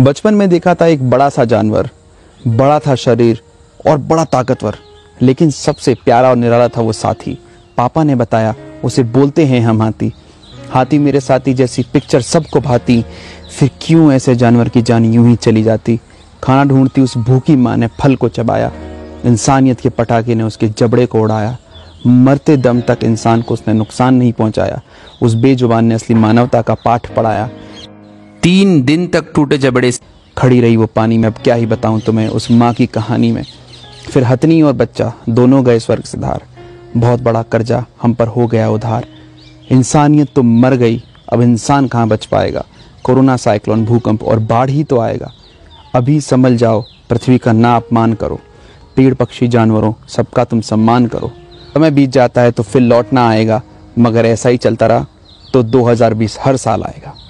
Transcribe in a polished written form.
बचपन में देखा था एक बड़ा सा जानवर, बड़ा था शरीर और बड़ा ताकतवर, लेकिन सबसे प्यारा और निराला था वो साथी। पापा ने बताया उसे बोलते हैं हम हाथी। हाथी मेरे साथी जैसी पिक्चर सबको भाती, फिर क्यों ऐसे जानवर की जान यूं ही चली जाती। खाना ढूंढती उस भूखी माँ ने फल को चबाया, इंसानियत के पटाखे ने उसके जबड़े को उड़ाया। मरते दम तक इंसान को उसने नुकसान नहीं पहुंचाया, उस बेजुबान ने असली मानवता का पाठ पढ़ाया। 3 दिन तक टूटे जबड़े खड़ी रही वो पानी में। अब क्या ही बताऊं तुम्हें उस माँ की कहानी में। फिर हथनी और बच्चा दोनों गए स्वर्ग से धार, बहुत बड़ा कर्जा हम पर हो गया उधार। इंसानियत तो मर गई, अब इंसान कहाँ बच पाएगा। कोरोना, साइक्लोन, भूकंप और बाढ़ ही तो आएगा। अभी संभल जाओ, पृथ्वी का ना अपमान करो। पेड़ पक्षी जानवरों सबका तुम सम्मान करो। समय बीत जाता है तो फिर लौटना आएगा, मगर ऐसा ही चलता रहा तो 2020 हर साल आएगा।